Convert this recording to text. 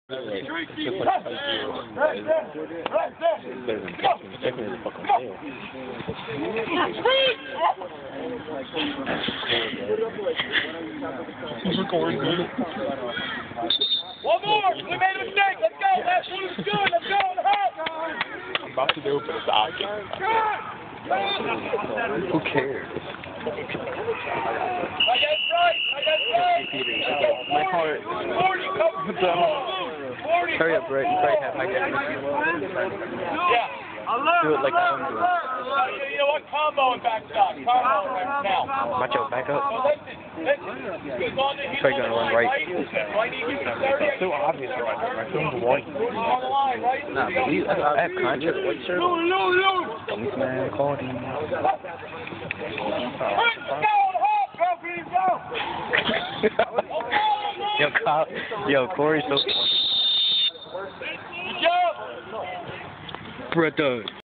Right One more! We made a mistake! Let's go! Last one was good! Let's go! I'm about to open a socket. Who cares? I got right! My heart. 40! Hurry up, Brett. You probably have my dad. Yeah. Do it like I'm doing. You know what? Combo and backstop. Combo right now. Macho, back up. So listen. He's on the Probably gonna run right. Right, he gives you 30. It's so obvious right now. My film's white. On the line, right? Nah, but I have contract white shirt on. Don't man, call him. Yo, Corey's so funny. Good job! Brett.